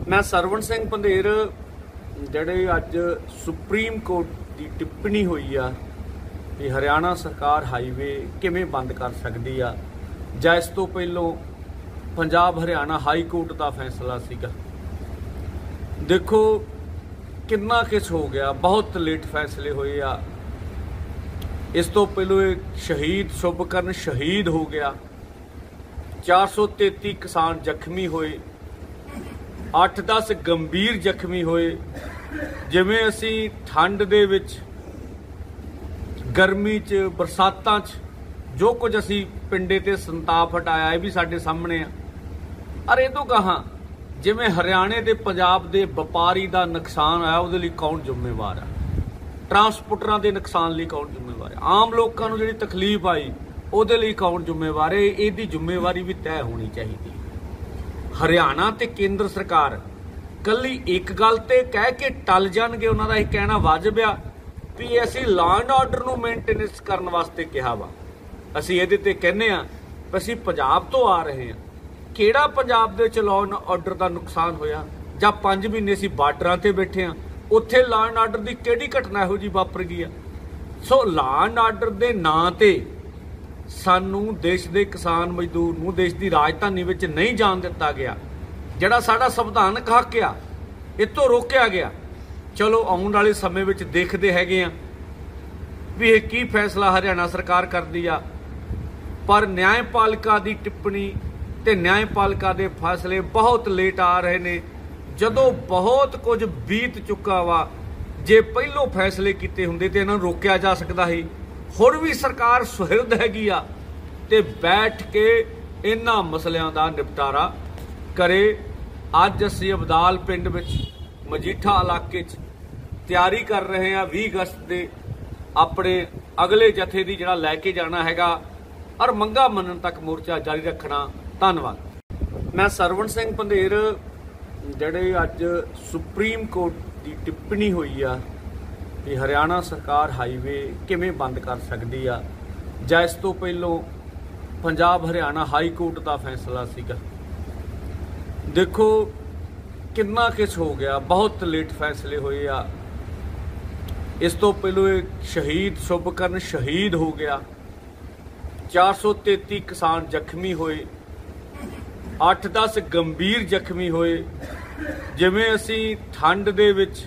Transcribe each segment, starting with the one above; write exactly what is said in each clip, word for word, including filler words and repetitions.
मैं सरवण सिंह पंधेर ਜਿਹੜੇ ਅੱਜ ਸੁਪਰੀਮ ਕੋਰਟ ਦੀ ਟਿੱਪਣੀ ਹੋਈ ਆ ਕਿ ਹਰਿਆਣਾ ਸਰਕਾਰ ਹਾਈਵੇ ਕਿਵੇਂ ਬੰਦ ਕਰ ਸਕਦੀ ਆ ਜਾਂ ਇਸ ਤੋਂ ਪਹਿਲੋਂ ਪੰਜਾਬ ਹਰਿਆਣਾ ਹਾਈ ਕੋਰਟ ਦਾ ਫੈਸਲਾ ਸੀਗਾ। ਦੇਖੋ ਕਿੰਨਾ ਕੁਛ ਹੋ ਗਿਆ, ਬਹੁਤ ਲੇਟ ਫੈਸਲੇ ਹੋਏ ਆ। ਇਸ ਤੋਂ ਪਹਿਲੋਂ ਇਹ ਸ਼ਹੀਦ ਸ਼ੁਭਕਰਨ ਸ਼ਹੀਦ ਹੋ ਗਿਆ, ਚਾਰ सौ तेती किसान ਜ਼ਖਮੀ ਹੋਏ, ਅੱਠ दस गंभीर ਜ਼ਖਮੀ ਹੋਏ। ਜਿਵੇਂ ਅਸੀਂ ਠੰਡ ਦੇ ਵਿੱਚ, ਗਰਮੀ 'ਚ, ਬਰਸਾਤਾਂ 'ਚ ਜੋ ਕੁਝ ਅਸੀਂ ਪਿੰਡੇ ਤੇ ਸੰਤਾਪ ਹਟਾਇਆ ਇਹ ਵੀ ਸਾਡੇ ਸਾਹਮਣੇ ਆ। ਅਰੇ ਇਹ ਤੋਂ ਕਹਾਂ ਜਿਵੇਂ ਹਰਿਆਣੇ ਤੇ ਪੰਜਾਬ ਦੇ ਵਪਾਰੀ ਦਾ ਨੁਕਸਾਨ ਆਇਆ ਉਹਦੇ ਲਈ ਕੌਣ ਜ਼ਿੰਮੇਵਾਰ ਆ? ਟਰਾਂਸਪੋਰਟਰਾਂ ਦੇ ਨੁਕਸਾਨ ਲਈ ਕੌਣ ਜ਼ਿੰਮੇਵਾਰ ਹੈ? ਆਮ ਲੋਕਾਂ ਨੂੰ ਜਿਹੜੀ ਤਕਲੀਫ ਆਈ ਉਹਦੇ ਲਈ ਕੌਣ ਜ਼ਿੰਮੇਵਾਰ ਹੈ? ਇਹਦੀ ਜ਼ਿੰਮੇਵਾਰੀ ਵੀ ਤੈਅ ਹੋਣੀ ਚਾਹੀਦੀ। ਹਰਿਆਣਾ ਤੇ ਕੇਂਦਰ ਸਰਕਾਰ ਕੱਲੀ ਇੱਕ ਗੱਲ ਤੇ ਕਹਿ ਕੇ ਟਲ ਜਾਣਗੇ। ਉਹਨਾਂ ਦਾ ਇਹ ਕਹਿਣਾ ਵਾਜਬ ਆ ਵੀ ਅਸੀਂ ਲਾਅ ਐਂਡ ਆਰਡਰ ਨੂੰ ਮੇਨਟੇਨੈਂਸ ਕਰਨ ਵਾਸਤੇ ਕਿਹਾ ਵਾ। ਅਸੀਂ ਇਹਦੇ ਤੇ ਕਹਿੰਦੇ ਆ ਵੀ ਅਸੀਂ ਪੰਜਾਬ ਤੋਂ ਆ ਰਹੇ ਹਾਂ। ਕਿਹੜਾ ਪੰਜਾਬ ਦੇ ਵਿੱਚ ਲਾਅ ਐਂਡ ਆਰਡਰ ਦਾ ਨੁਕਸਾਨ ਹੋਇਆ? ਜਾਂ ਪੰਜ ਮਹੀਨੇ ਅਸੀਂ ਬਾਰਡਰਾਂ ਤੇ ਬੈਠੇ ਆ, ਉੱਥੇ ਲਾਅ ਐਂਡ ਆਰਡਰ ਦੀ ਕਿਹੜੀ ਘਟਨਾ ਇਹੋ ਜਿਹੀ ਵਾਪਰ ਗਈ ਆ? ਸੋ ਲਾਅ ਐਂਡ ਆਰਡਰ ਦੇ ਨਾਂ ਤੇ ਸਾਨੂੰ ਦੇਸ਼ ਦੇ ਕਿਸਾਨ ਮਜ਼ਦੂਰ ਨੂੰ ਦੇਸ਼ ਦੀ ਰਾਜਧਾਨੀ ਵਿੱਚ ਨਹੀਂ ਜਾਣ ਦਿੱਤਾ ਗਿਆ। ਜਿਹੜਾ ਸਾਡਾ ਸੰਵਿਧਾਨਕ ਹੱਕ ਆ ਇਹ ਤੋਂ ਰੋਕਿਆ ਗਿਆ। ਚਲੋ ਆਉਣ ਵਾਲੇ ਸਮੇਂ ਵਿੱਚ ਦੇਖਦੇ ਹੈਗੇ ਆ ਵੀ ਇਹ ਕੀ ਫੈਸਲਾ ਹਰਿਆਣਾ ਸਰਕਾਰ ਕਰਦੀ ਆ। ਪਰ ਨਿਆਂਪਾਲਿਕਾ ਦੀ ਟਿੱਪਣੀ ਤੇ ਨਿਆਂਪਾਲਿਕਾ ਦੇ ਫੈਸਲੇ ਬਹੁਤ ਲੇਟ ਆ ਰਹੇ ਨੇ, ਜਦੋਂ ਬਹੁਤ ਕੁਝ ਬੀਤ ਚੁੱਕਾ ਵਾ। ਜੇ ਪਹਿਲੋਂ ਫੈਸਲੇ ਕੀਤੇ ਹੁੰਦੇ ਤੇ ਇਹਨਾਂ ਨੂੰ ਰੋਕਿਆ ਜਾ ਸਕਦਾ ਸੀ। ਹੁਣ ਵੀ ਸਰਕਾਰ ਸੁਹਿਰਦ ਹੈਗੀ ਆ ਤੇ ਬੈਠ ਕੇ ਇਹਨਾਂ ਮਸਲਿਆਂ ਦਾ ਨਿਪਟਾਰਾ ਕਰੇ। ਅੱਜ ਅਸੀਂ ਅਬਦਾਲ ਪਿੰਡ ਵਿੱਚ ਮਜੀਠਾ ਇਲਾਕੇ 'ਚ ਤਿਆਰੀ ਕਰ ਰਹੇ ਹਾਂ ਵੀਹ ਅਗਸਤ ਦੇ ਆਪਣੇ ਅਗਲੇ ਜਥੇ ਦੀ, ਜਿਹੜਾ ਲੈ ਕੇ ਜਾਣਾ ਹੈਗਾ ਔਰ ਮੰਗਾ ਮੰਨਣ ਤੱਕ ਮੋਰਚਾ ਜਾਰੀ ਰੱਖਣਾ। ਧੰਨਵਾਦ। ਮੈਂ ਸਰਵਣ ਸਿੰਘ ਪੰਧੇਰ ਜਿਹੜੇ ਅੱਜ ਸੁਪਰੀਮ ਕੋਰਟ ਦੀ ਟਿੱਪਣੀ ਹੋਈ ਆ ਕਿ ਹਰਿਆਣਾ ਸਰਕਾਰ ਹਾਈਵੇ ਕਿਵੇਂ ਬੰਦ ਕਰ ਸਕਦੀ ਆ ਜਾਂ ਇਸ ਤੋਂ ਪਹਿਲੋਂ ਪੰਜਾਬ ਹਰਿਆਣਾ ਹਾਈ ਕੋਰਟ ਦਾ ਫੈਸਲਾ ਸੀਗਾ। ਦੇਖੋ ਕਿੰਨਾ ਕੁਛ ਹੋ ਗਿਆ, ਬਹੁਤ ਲੇਟ ਫੈਸਲੇ ਹੋਏ ਆ। ਇਸ ਤੋਂ ਪਹਿਲੋਂ ਇਹ ਸ਼ਹੀਦ ਸ਼ੁਭਕਰਨ ਸ਼ਹੀਦ ਹੋ ਗਿਆ, ਚਾਰ सौ तेती ਕਿਸਾਨ ਜ਼ਖਮੀ ਹੋਏ, ਅੱਠ दस ਗੰਭੀਰ ਜ਼ਖਮੀ ਹੋਏ। ਜਿਵੇਂ ਅਸੀਂ ਠੰਡ ਦੇ ਵਿੱਚ,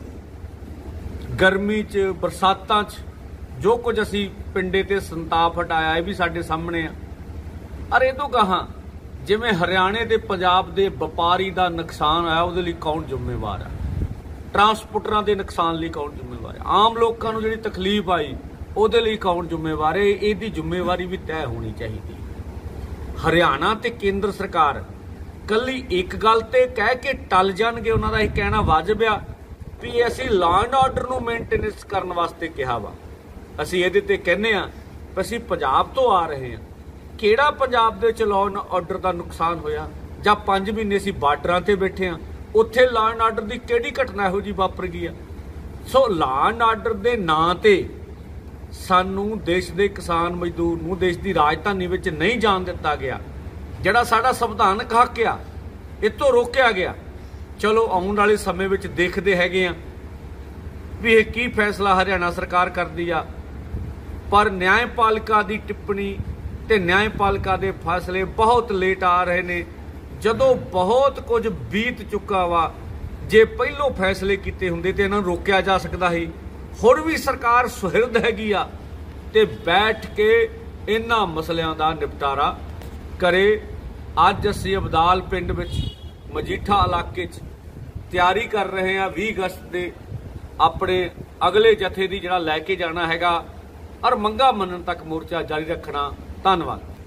ਗਰਮੀ 'ਚ, ਬਰਸਾਤਾਂ 'ਚ ਜੋ ਕੁਝ ਅਸੀਂ ਪਿੰਡੇ ਤੇ ਸੰਤਾਪ ਹਟਾਇਆ ਇਹ ਵੀ ਸਾਡੇ ਸਾਹਮਣੇ ਆ। ਅਰੇ ਇਹ ਤੋਂ ਕਹਾਂ ਜਿਵੇਂ ਹਰਿਆਣੇ ਤੇ ਪੰਜਾਬ ਦੇ ਵਪਾਰੀ ਦਾ ਨੁਕਸਾਨ ਆਇਆ ਉਹਦੇ ਲਈ ਕੌਣ ਜ਼ਿੰਮੇਵਾਰ ਆ? ਟਰਾਂਸਪੋਰਟਰਾਂ ਦੇ ਨੁਕਸਾਨ ਲਈ ਕੌਣ ਜ਼ਿੰਮੇਵਾਰ ਹੈ? ਆਮ ਲੋਕਾਂ ਨੂੰ ਜਿਹੜੀ ਤਕਲੀਫ ਆਈ ਉਹਦੇ ਲਈ ਕੌਣ ਜ਼ਿੰਮੇਵਾਰ ਹੈ? ਇਹਦੀ ਜ਼ਿੰਮੇਵਾਰੀ ਵੀ ਤੈਅ ਹੋਣੀ ਚਾਹੀਦੀ। ਹਰਿਆਣਾ ਤੇ ਕੇਂਦਰ ਸਰਕਾਰ ਕੱਲੀ ਇੱਕ ਗੱਲ ਤੇ ਕਹਿ ਕੇ ਟਲ ਜਾਣਗੇ। ਉਹਨਾਂ ਦਾ ਇਹ ਕਹਿਣਾ ਵਾਜਬ ਆ ਵੀ ਅਸੀਂ ਲਾਅ ਐਂਡ ਆਰਡਰ ਨੂੰ ਮੇਨਟੇਨੈਂਸ ਕਰਨ ਵਾਸਤੇ ਕਿਹਾ ਵਾ। ਅਸੀਂ ਇਹਦੇ ਤੇ ਕਹਿੰਦੇ ਆ ਵੀ ਅਸੀਂ ਪੰਜਾਬ ਤੋਂ ਆ ਰਹੇ ਹਾਂ। ਕਿਹੜਾ ਪੰਜਾਬ ਦੇ ਵਿੱਚ ਲਾਅ ਐਂਡ ਆਰਡਰ ਦਾ ਨੁਕਸਾਨ ਹੋਇਆ? ਜਾਂ ਪੰਜ ਮਹੀਨੇ ਅਸੀਂ ਬਾਰਡਰਾਂ ਤੇ ਬੈਠੇ ਆ, ਉੱਥੇ ਲਾਅ ਐਂਡ ਆਰਡਰ ਦੀ ਕਿਹੜੀ ਘਟਨਾ ਇਹੋ ਜਿਹੀ ਵਾਪਰ ਗਈ ਆ? ਸੋ ਲਾਅ ਐਂਡ ਆਰਡਰ ਦੇ ਨਾਂ ਤੇ ਸਾਨੂੰ ਦੇਸ਼ ਦੇ ਕਿਸਾਨ ਮਜ਼ਦੂਰ ਨੂੰ ਦੇਸ਼ ਦੀ ਰਾਜਧਾਨੀ ਵਿੱਚ ਨਹੀਂ ਜਾਣ ਦਿੱਤਾ ਗਿਆ। ਜਿਹੜਾ ਸਾਡਾ ਸੰਵਿਧਾਨਕ ਹੱਕ ਆ ਇਹ ਤੋਂ ਰੋਕਿਆ ਗਿਆ। ਚਲੋ ਆਉਣ ਵਾਲੇ ਸਮੇਂ ਵਿੱਚ ਦੇਖਦੇ ਹੈਗੇ ਆ ਵੀ ਇਹ ਕੀ ਫੈਸਲਾ ਹਰਿਆਣਾ ਸਰਕਾਰ ਕਰਦੀ ਆ। ਪਰ ਨਿਆਂਪਾਲਿਕਾ ਦੀ ਟਿੱਪਣੀ ਤੇ ਨਿਆਂਪਾਲਿਕਾ ਦੇ ਫੈਸਲੇ ਬਹੁਤ ਲੇਟ ਆ ਰਹੇ ਨੇ, ਜਦੋਂ ਬਹੁਤ ਕੁਝ ਬੀਤ ਚੁੱਕਾ ਵਾ। ਜੇ ਪਹਿਲੋਂ ਫੈਸਲੇ ਕੀਤੇ ਹੁੰਦੇ ਤੇ ਇਹਨਾਂ ਨੂੰ ਰੋਕਿਆ ਜਾ ਸਕਦਾ ਸੀ। ਹੁਣ ਵੀ ਸਰਕਾਰ ਸੁਹਿਰਦ ਹੈਗੀ ਆ ਤੇ ਬੈਠ ਕੇ ਇਹਨਾਂ ਮਸਲਿਆਂ ਦਾ ਨਿਪਟਾਰਾ ਕਰੇ। ਅੱਜ ਅਸੀਂ ਅਬਦਾਲ ਪਿੰਡ ਵਿੱਚ ਮਜੀਠਾ ਇਲਾਕੇ 'ਚ ਤਿਆਰੀ ਕਰ ਰਹੇ ਹਾਂ ਵੀਹ ਅਗਸਤ ਦੇ ਆਪਣੇ ਅਗਲੇ ਜਥੇ ਦੀ, ਜਿਹੜਾ ਲੈ ਕੇ ਜਾਣਾ ਹੈਗਾ ਔਰ ਮੰਗਾ ਮੰਨਣ ਤੱਕ ਮੋਰਚਾ ਜਾਰੀ ਰੱਖਣਾ। ਧੰਨਵਾਦ।